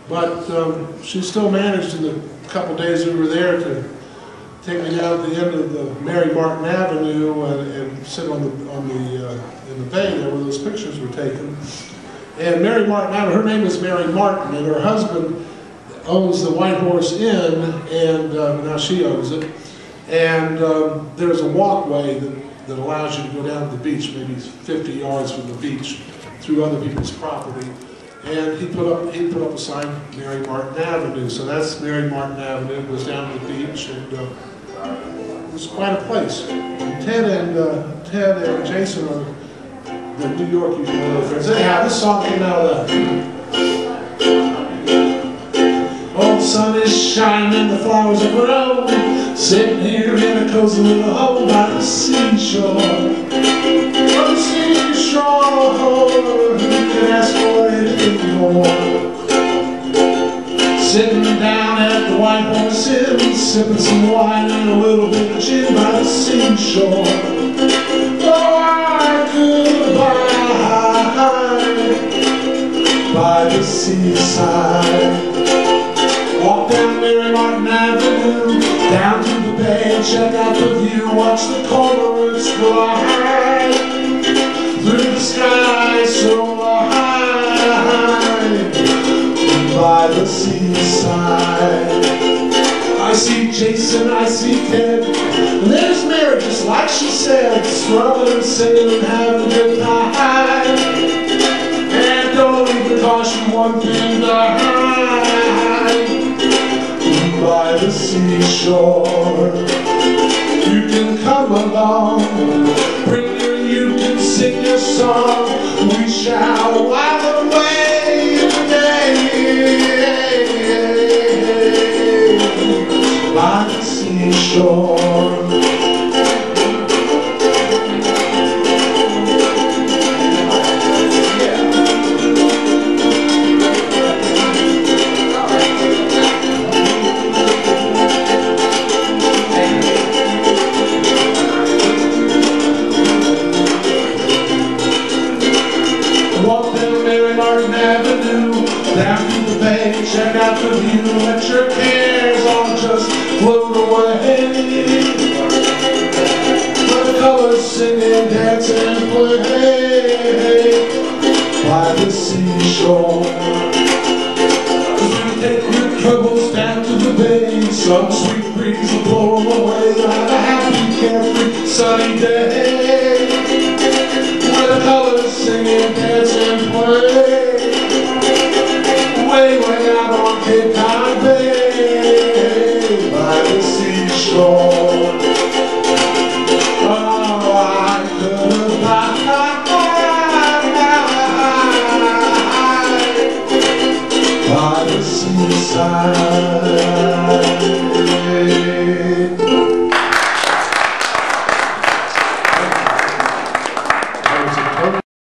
But she still managed in the couple days we were there to take me down at the end of the Mary Martin Avenue and sit in the bay there where those pictures were taken. And Mary Martin Avenue, her name is Mary Martin, and her husband owns the White Horse Inn, and now she owns it. And there's a walkway that allows you to go down to the beach, maybe 50 yards from the beach, through other people's property. And he put up a sign, Mary Martin Avenue. So that's Mary Martin Avenue. It goes down to the beach, and it was quite a place. And Ted and Jason are the New York usual friends. Anyhow, this song came out of that. Oh, the sun is shining and the flowers are growing, sitting here in a cozy little home by the seashore. On the seashore, who can ask for anything more? Sitting down at the White Horse Inn, sipping some wine and a little bit of gin by the seashore. Oh, I could abide by the seaside. Walk down Mary Martin Avenue, down to the bay, check out the view, watch the cormorants glide through the sky so high by the seaside. I see Jason, I see Ted, and there's Mary, just like she said, strumming and singing and having a good time. And don't even caution one thing to hide by the seashore. You can come along, bring your uke and sing your song. We shall while away today by the seashore. Down to the bay, check out the view, let your cares all just float away. Let the colors sing and dance and play by the seashore. You take your troubles down to the bay, some sweet breeze will blow them away. Have a happy, carefree, sunny day where the colors sing and dance and play. Way out on Cape Cod Bay by the seashore. Oh, I could abide by the seaside.